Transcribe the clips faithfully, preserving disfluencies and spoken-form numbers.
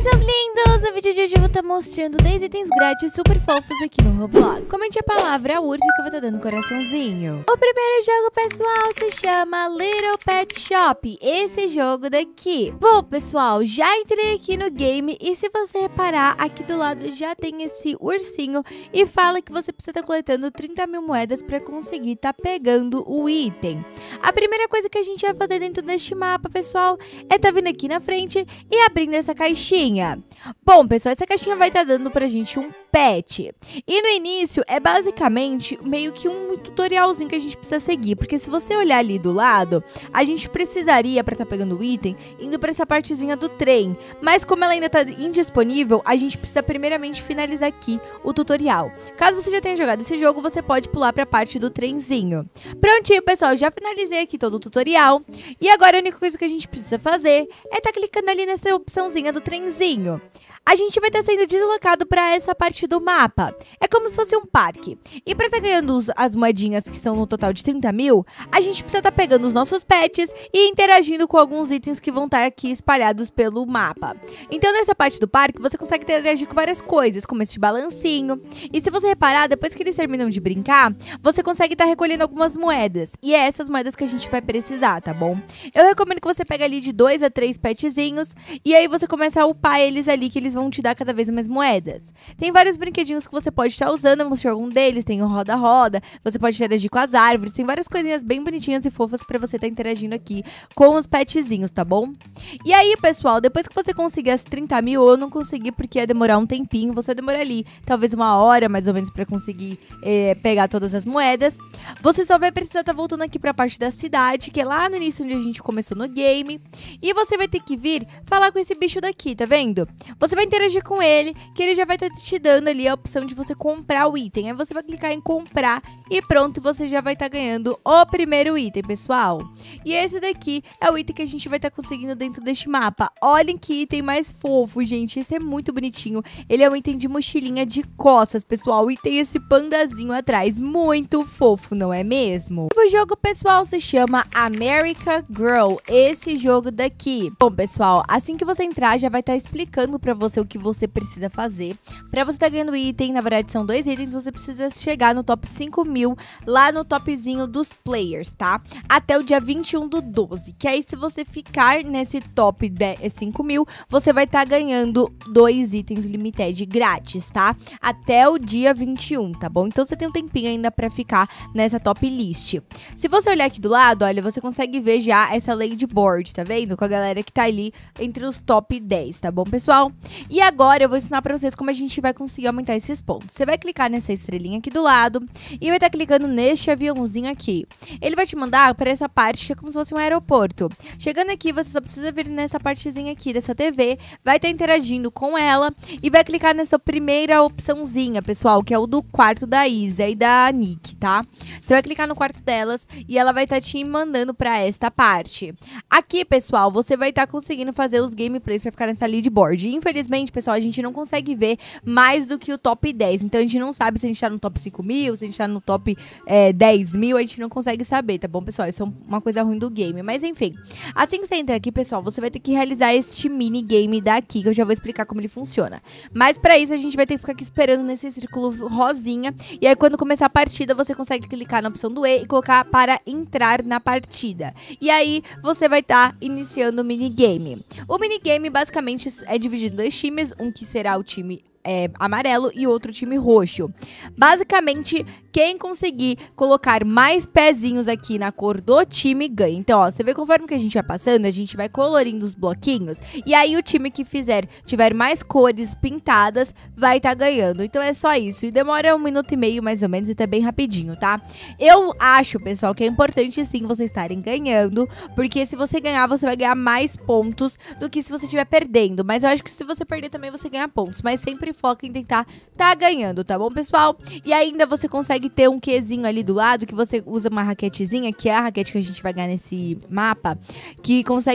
seus lindos! No vídeo de hoje eu vou estar mostrando dez itens grátis super fofos aqui no Roblox. Comente a palavra urso que eu vou estar dando coraçãozinho. O primeiro jogo, pessoal, se chama Little Pet Shop. Esse jogo daqui. Bom, pessoal, já entrei aqui no game e se você reparar, aqui do lado já tem esse ursinho e fala que você precisa estar coletando trinta mil moedas para conseguir estar pegando o item. A primeira coisa que a gente vai fazer dentro deste mapa, pessoal, é estar vindo aqui na frente e abrindo essa caixinha. Bom, pessoal, essa caixinha vai estar dando pra gente um pet. E no início é basicamente meio que um tutorialzinho que a gente precisa seguir, porque se você olhar ali do lado, a gente precisaria para estar pegando o item indo para essa partezinha do trem, mas como ela ainda tá indisponível, a gente precisa primeiramente finalizar aqui o tutorial. Caso você já tenha jogado esse jogo, você pode pular para a parte do trenzinho. Prontinho, pessoal, já finalizei aqui todo o tutorial e agora a única coisa que a gente precisa fazer é estar clicando ali nessa opçãozinha do trenzinho. A gente vai estar sendo deslocado para essa parte do mapa. É como se fosse um parque. E para estar ganhando os, as moedinhas, que são no total de trinta mil, a gente precisa estar pegando os nossos pets e interagindo com alguns itens que vão estar aqui espalhados pelo mapa. Então, nessa parte do parque, você consegue interagir com várias coisas, como esse balancinho. E se você reparar, depois que eles terminam de brincar, você consegue estar recolhendo algumas moedas. E é essas moedas que a gente vai precisar, tá bom? Eu recomendo que você pegue ali de dois a três petzinhos e aí você começa a upar eles ali, que eles vão te dar cada vez mais moedas. Tem vários brinquedinhos que você pode estar usando, eu mostrei algum deles, tem o roda-roda, você pode interagir com as árvores, tem várias coisinhas bem bonitinhas e fofas pra você estar interagindo aqui com os petzinhos, tá bom? E aí, pessoal, depois que você conseguir as trinta mil, eu não consegui porque ia demorar um tempinho, você vai demorar ali, talvez uma hora mais ou menos pra conseguir é, pegar todas as moedas. Você só vai precisar estar voltando aqui pra parte da cidade, que é lá no início onde a gente começou no game, e você vai ter que vir falar com esse bicho daqui, tá vendo? Você vai interagir com ele, que ele já vai estar te dando ali a opção de você comprar o item. Aí você vai clicar em comprar e pronto, você já vai estar ganhando o primeiro item, pessoal. E esse daqui é o item que a gente vai estar conseguindo dentro deste mapa. Olhem que item mais fofo, gente. Esse é muito bonitinho. Ele é um item de mochilinha de costas, pessoal. E tem esse pandazinho atrás. Muito fofo, não é mesmo? O jogo, pessoal, se chama America Girl. Esse jogo daqui. Bom, pessoal, assim que você entrar, já vai estar explicando pra você o que você precisa fazer. Pra você estar ganhando item, na verdade são dois itens, você precisa chegar no top cinco mil, lá no topzinho dos players, tá? Até o dia vinte e um do doze, que aí se você ficar nesse top cinco mil, você vai estar ganhando dois itens limited grátis, tá? Até o dia vinte e um, tá bom? Então você tem um tempinho ainda pra ficar nessa top list. Se você olhar aqui do lado, olha, você consegue ver já essa leaderboard, tá vendo? Com a galera que tá ali entre os top dez, tá bom, pessoal? E agora eu vou ensinar pra vocês como a gente vai conseguir aumentar esses pontos. Você vai clicar nessa estrelinha aqui do lado e vai estar clicando neste aviãozinho aqui. Ele vai te mandar para essa parte que é como se fosse um aeroporto. Chegando aqui, você só precisa vir nessa partezinha aqui dessa T V, vai estar interagindo com ela e vai clicar nessa primeira opçãozinha, pessoal, que é o do quarto da Isa e da Nick, tá? Você vai clicar no quarto delas e ela vai estar te mandando para esta parte. Aqui, pessoal, você vai estar conseguindo fazer os gameplays para ficar nessa leaderboard. Infelizmente, pessoal, a gente não consegue ver mais do que o top dez. Então, a gente não sabe se a gente tá no top cinco mil, se a gente tá no top é, dez mil. A gente não consegue saber, tá bom, pessoal? Isso é uma coisa ruim do game. Mas, enfim. Assim que você entra aqui, pessoal, você vai ter que realizar este minigame daqui, que eu já vou explicar como ele funciona. Mas, pra isso, a gente vai ter que ficar aqui esperando nesse círculo rosinha. E aí, quando começar a partida, você consegue clicar na opção do E e colocar para entrar na partida. E aí, você vai estar tá iniciando o minigame. O minigame, basicamente, é dividido em dois times. Um que será o time É, amarelo e outro time roxo. Basicamente, quem conseguir colocar mais pezinhos aqui na cor do time ganha. Então, ó, você vê conforme que a gente vai passando, a gente vai colorindo os bloquinhos e aí o time que fizer, tiver mais cores pintadas, vai estar tá ganhando. Então é só isso. E demora um minuto e meio mais ou menos e tá bem rapidinho, tá? Eu acho, pessoal, que é importante sim vocês estarem ganhando, porque se você ganhar, você vai ganhar mais pontos do que se você estiver perdendo. Mas eu acho que se você perder também, você ganha pontos. Mas sempre foca em tentar tá ganhando, tá bom, pessoal? E ainda você consegue ter um Qzinho ali do lado, que você usa uma raquetezinha, que é a raquete que a gente vai ganhar nesse mapa, que consegue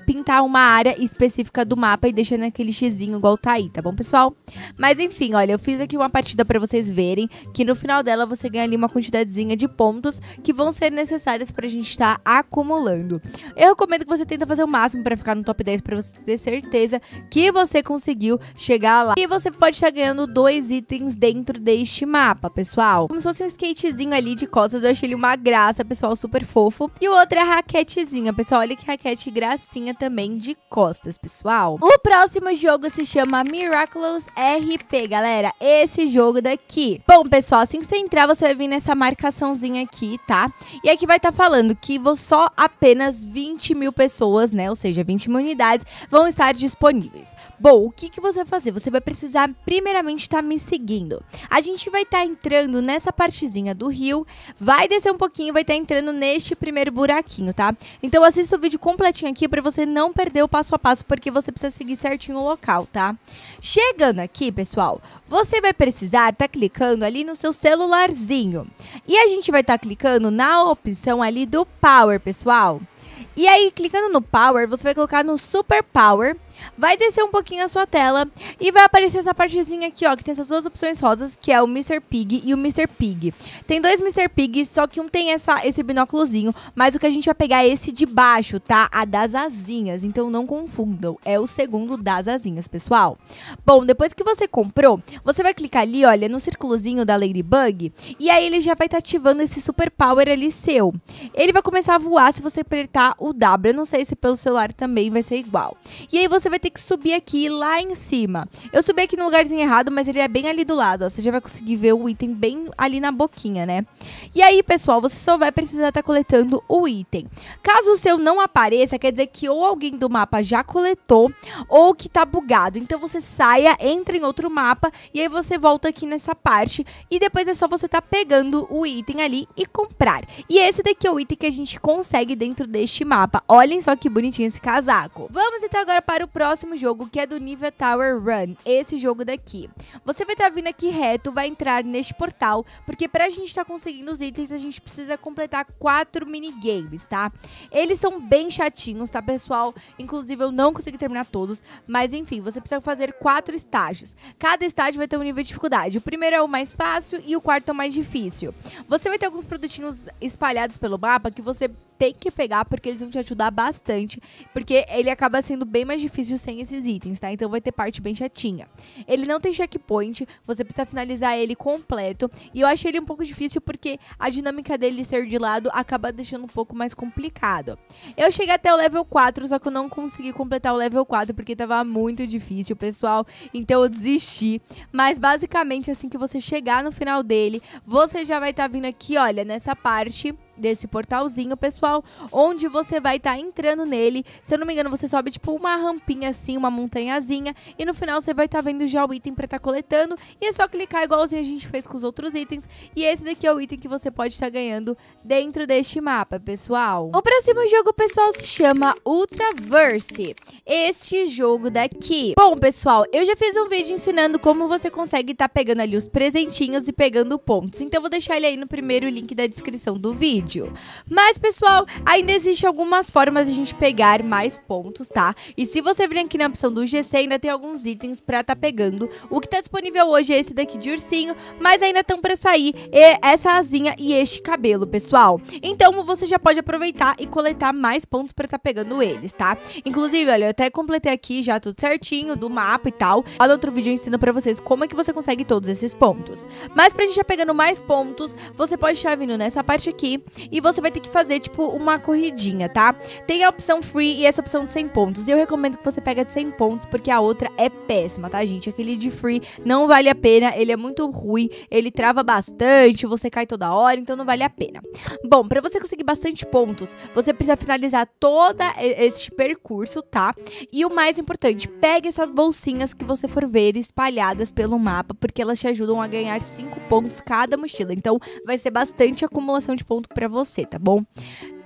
pintar uma área específica do mapa e deixar naquele xizinho igual tá aí, tá bom, pessoal? Mas enfim, olha, eu fiz aqui uma partida pra vocês verem que no final dela você ganha ali uma quantidadezinha de pontos que vão ser necessários pra gente estar acumulando. Eu recomendo que você tente fazer o máximo pra ficar no top dez pra você ter certeza que você conseguiu chegar lá. E você pode estar ganhando dois itens dentro deste mapa, pessoal. Como se fosse um skatezinho ali de costas, eu achei ele uma graça, pessoal, super fofo. E o outro é a raquetezinha, pessoal, olha que raquete gracinha também de costas, pessoal. O próximo jogo se chama Miraculous R P, galera, esse jogo daqui. Bom, pessoal, assim que você entrar, você vai vir nessa marcaçãozinha aqui, tá? E aqui vai estar falando que só apenas vinte mil pessoas, né, ou seja, vinte mil unidades, vão estar disponíveis. Bom, o que que você vai fazer? Você vai precisar, primeiramente, estar me seguindo. A gente vai estar entrando nessa partezinha do rio, vai descer um pouquinho e vai estar entrando neste primeiro buraquinho, tá? Então, assista o vídeo completinho aqui para você não perder o passo a passo, porque você precisa seguir certinho o local, tá? Chegando aqui, pessoal, você vai precisar estar clicando ali no seu celularzinho. E a gente vai estar clicando na opção ali do Power, pessoal. E aí, clicando no Power, você vai colocar no Super Power, vai descer um pouquinho a sua tela e vai aparecer essa partezinha aqui, ó, que tem essas duas opções rosas, que é o mister Pig e o mister Pig. Tem dois mister Pig, só que um tem essa, esse binóculozinho, mas o que a gente vai pegar é esse de baixo, tá? A das asinhas, então não confundam, é o segundo das asinhas, pessoal. Bom, depois que você comprou, você vai clicar ali, olha, no círculozinho da Ladybug, e aí ele já vai estar ativando esse Super Power ali seu. Ele vai começar a voar se você apertar o W, eu não sei se pelo celular também vai ser igual. E aí você vai ter que subir aqui lá em cima. Eu subi aqui no lugarzinho errado, mas ele é bem ali do lado, ó. Você já vai conseguir ver o item bem ali na boquinha, né? E aí, pessoal, você só vai precisar estar coletando o item. Caso o seu não apareça, quer dizer que ou alguém do mapa já coletou, ou que tá bugado. Então você saia, entra em outro mapa, e aí você volta aqui nessa parte, e depois é só você tá pegando o item ali e comprar. E esse daqui é o item que a gente consegue dentro deste mapa. Olhem só que bonitinho esse casaco. Vamos então agora para o próximo jogo, que é do Nivea Tower Run, esse jogo daqui. Você vai estar vindo aqui reto, vai entrar neste portal, porque pra gente estar conseguindo os itens, a gente precisa completar quatro minigames, tá? Eles são bem chatinhos, tá, pessoal? Inclusive, eu não consegui terminar todos, mas enfim, você precisa fazer quatro estágios. Cada estágio vai ter um nível de dificuldade. O primeiro é o mais fácil e o quarto é o mais difícil. Você vai ter alguns produtinhos espalhados pelo mapa que você tem que pegar, porque eles vão te ajudar bastante, porque ele acaba sendo bem mais difícil sem esses itens, tá? Então vai ter parte bem chatinha. Ele não tem checkpoint, você precisa finalizar ele completo, e eu achei ele um pouco difícil porque a dinâmica dele ser de lado acaba deixando um pouco mais complicado. Eu cheguei até o level quatro, só que eu não consegui completar o level quatro porque tava muito difícil, pessoal, então eu desisti. Mas basicamente, assim que você chegar no final dele, você já vai estar vindo aqui, olha, nessa parte desse portalzinho, pessoal, onde você vai estar tá entrando nele. Se eu não me engano, você sobe tipo uma rampinha assim, uma montanhazinha, e no final você vai estar tá vendo já o item pra estar tá coletando, e é só clicar igualzinho a gente fez com os outros itens, e esse daqui é o item que você pode estar tá ganhando dentro deste mapa, pessoal. O próximo jogo, pessoal, se chama Ultraverse, este jogo daqui. Bom, pessoal, eu já fiz um vídeo ensinando como você consegue estar tá pegando ali os presentinhos e pegando pontos, então eu vou deixar ele aí no primeiro link da descrição do vídeo. Mas, pessoal, ainda existe algumas formas de a gente pegar mais pontos, tá? E se você vir aqui na opção do G C, ainda tem alguns itens pra tá pegando. O que tá disponível hoje é esse daqui de ursinho, mas ainda estão pra sair essa asinha e este cabelo, pessoal. Então, você já pode aproveitar e coletar mais pontos pra tá pegando eles, tá? Inclusive, olha, eu até completei aqui já tudo certinho do mapa e tal. Lá no outro vídeo eu ensino pra vocês como é que você consegue todos esses pontos. Mas pra gente já pegando mais pontos, você pode estar vindo nessa parte aqui, e você vai ter que fazer, tipo, uma corridinha, tá? Tem a opção free e essa opção de cem pontos. E eu recomendo que você pegue de cem pontos, porque a outra é péssima, tá, gente? Aquele de free não vale a pena, ele é muito ruim, ele trava bastante, você cai toda hora, então não vale a pena. Bom, pra você conseguir bastante pontos, você precisa finalizar todo este percurso, tá? E o mais importante, pegue essas bolsinhas que você for ver espalhadas pelo mapa, porque elas te ajudam a ganhar cinco pontos cada mochila. Então, vai ser bastante acumulação de ponto pra você, tá bom?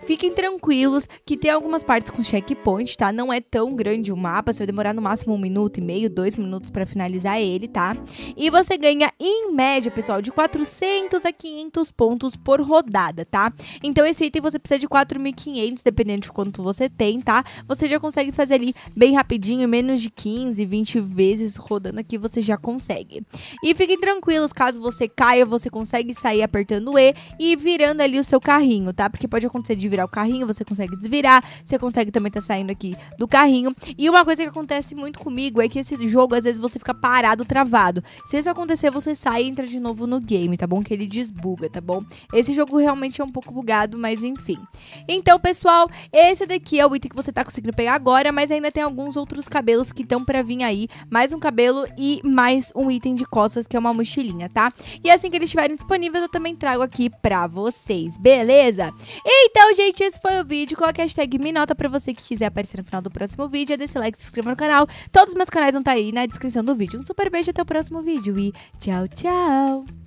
fiquem tranquilos que tem algumas partes com checkpoint, tá? Não é tão grande o mapa, você vai demorar no máximo um minuto e meio, dois minutos pra finalizar ele, tá? E você ganha, em média, pessoal, de quatrocentos a quinhentos pontos por rodada, tá? Então esse item você precisa de quatro mil e quinhentos, dependendo de quanto você tem, tá? Você já consegue fazer ali bem rapidinho, menos de quinze, vinte vezes rodando aqui você já consegue. E fiquem tranquilos, caso você caia, você consegue sair apertando E e virando ali o seu carrinho, tá? Porque pode acontecer de virar o carrinho, você consegue desvirar, você consegue também estar saindo aqui do carrinho. E uma coisa que acontece muito comigo é que esse jogo, às vezes, você fica parado, travado. Se isso acontecer, você sai e entra de novo no game, tá bom? Que ele desbuga, tá bom? Esse jogo realmente é um pouco bugado, mas enfim. Então, pessoal, esse daqui é o item que você tá conseguindo pegar agora, mas ainda tem alguns outros cabelos que estão pra vir aí. Mais um cabelo e mais um item de costas, que é uma mochilinha, tá? E assim que eles estiverem disponíveis, eu também trago aqui pra vocês, beleza? Então, gente, esse foi o vídeo. Coloque a hashtag Minota pra você que quiser aparecer no final do próximo vídeo. Deixa o like, se inscreva no canal. Todos os meus canais vão estar aí na descrição do vídeo. Um super beijo, até o próximo vídeo e tchau, tchau!